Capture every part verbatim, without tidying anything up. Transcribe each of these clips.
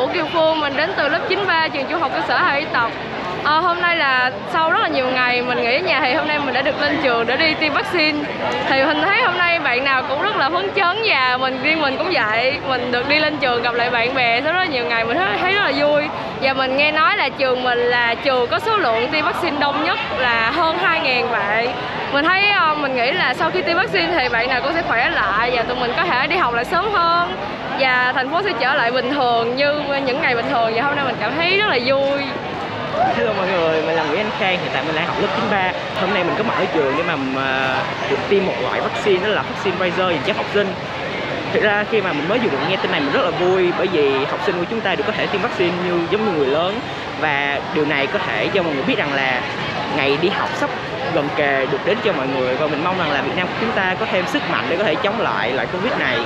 Vũ Kiều Phương, mình đến từ lớp chín ba trường trung học cơ sở Hà Huy Tập. À, hôm nay là sau rất là nhiều ngày mình nghỉ ở nhà thì hôm nay mình đã được lên trường để đi tiêm vaccine. Thì mình thấy hôm nay bạn nào cũng rất là phấn chấn và mình riêng mình cũng vậy. Mình được đi lên trường gặp lại bạn bè sau rất là nhiều ngày mình thấy rất là vui. Và mình nghe nói là trường mình là trường có số lượng tiêm vaccine đông nhất là hơn hai nghìn bạn. Mình thấy mình nghĩ là sau khi tiêm vaccine thì bạn nào cũng sẽ khỏe lại và tụi mình có thể đi học lại sớm hơn và thành phố sẽ trở lại bình thường như những ngày bình thường. Và hôm nay mình cảm thấy rất là vui. Hello mọi người, mình là Nguyễn Anh Khang, hiện tại mình đang học lớp chín ba. Hôm nay mình có mặt ở trường để mà được tiêm một loại vaccine, đó là vaccine Pfizer dành cho học sinh. Thực ra khi mà mình mới vừa được nghe tin này mình rất là vui, bởi vì học sinh của chúng ta được có thể tiêm vaccine như giống như người lớn. Và điều này có thể cho mọi người biết rằng là ngày đi học sắp gần kề được đến cho mọi người. Và mình mong rằng là Việt Nam của chúng ta có thêm sức mạnh để có thể chống lại loại Covid này.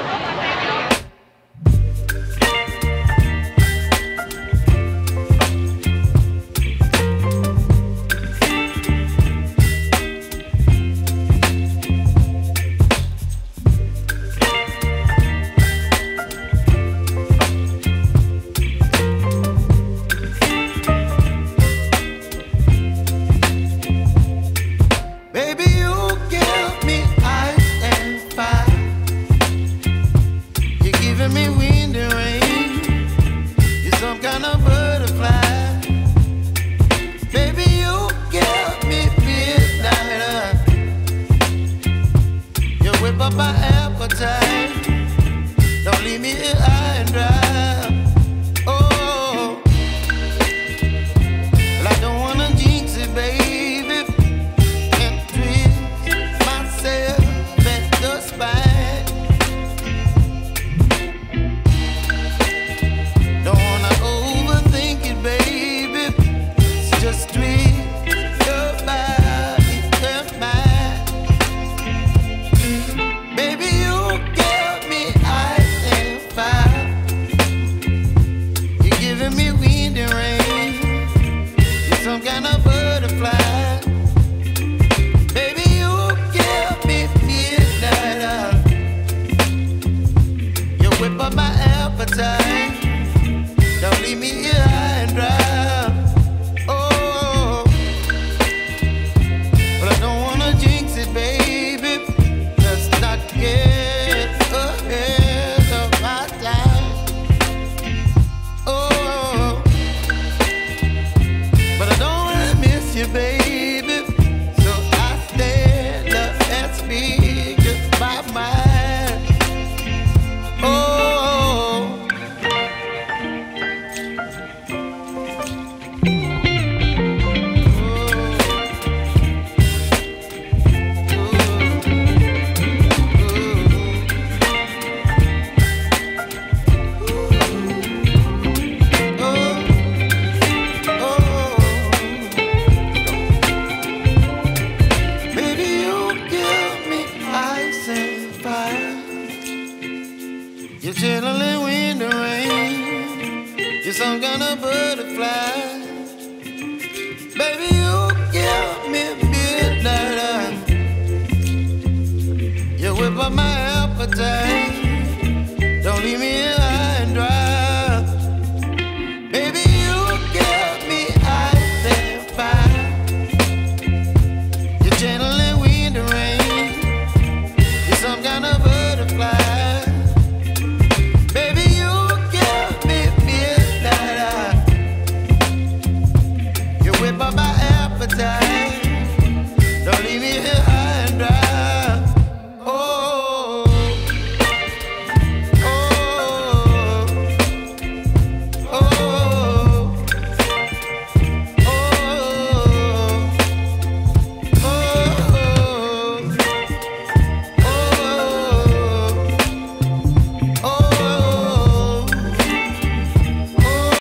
You're chilling in the rain. You're some kind of butterfly. Baby, you give me midnight. You whip up my appetite.